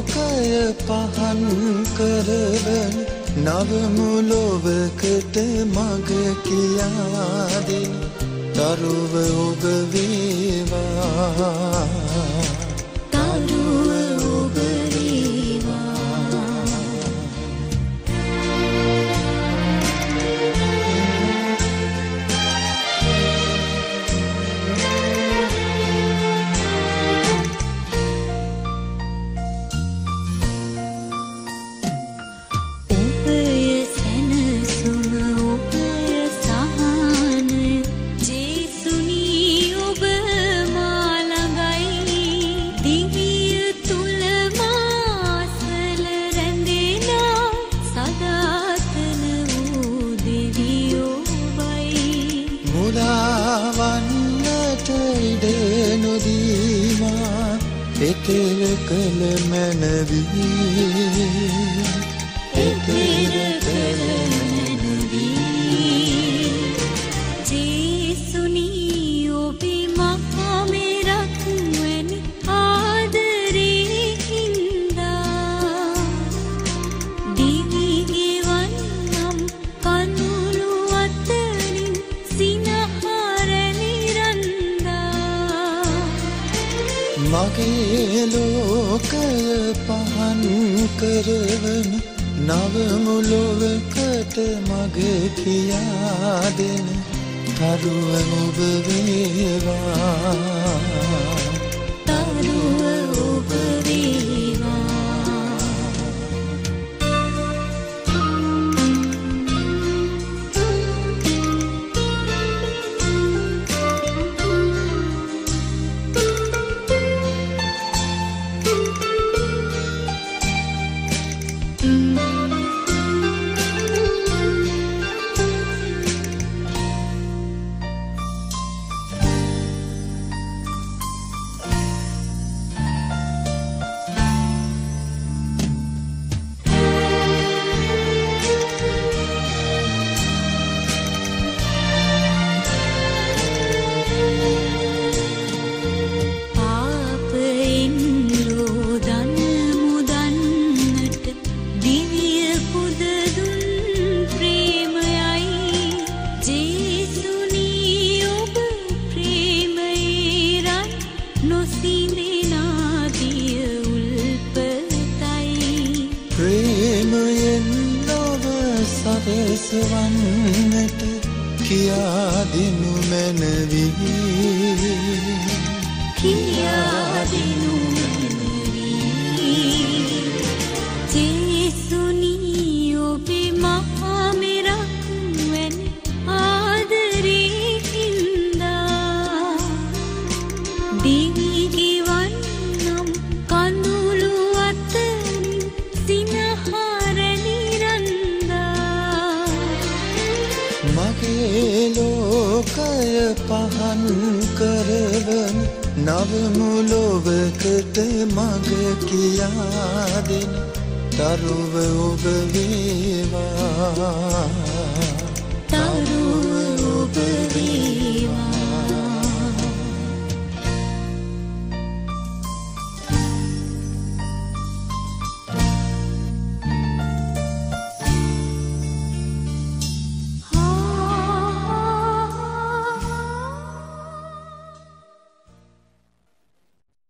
ලෝකය පහන් කරවන නවමුලොවකට මග කියා දෙන දරුව ඔබ වේවා දරුව ඔබ එතෙර කළ මැනවී එතෙර කළ මැනවී ජේසුනී ඔබේ මහා මෙරක් වැනි ආදරේ හින්දා දිවි ගෙවන්නම් කඳුළු අතරින් සිනහර නිරන්දා මගේ ලෝකය පහන් කරවන නවමුලොවකට මග කියා දෙන තරුව ඔබ වේවා තරුව ඔබ වේවා සරසවන්නට කියා දෙනු මැනවී කියා දෙනු මැනවී ජේසුනී ඔබේ මහා මෙරක් වැනි ආදරේ හින්දා දිවි ගෙවන්නම් කඳුළු අතරින් සිනහර මගේ ලෝකය පහන් කරවන නවමුලොවකට මග කියා දෙන තරුව ඔබ වේවා තරුව ඔබ වේවා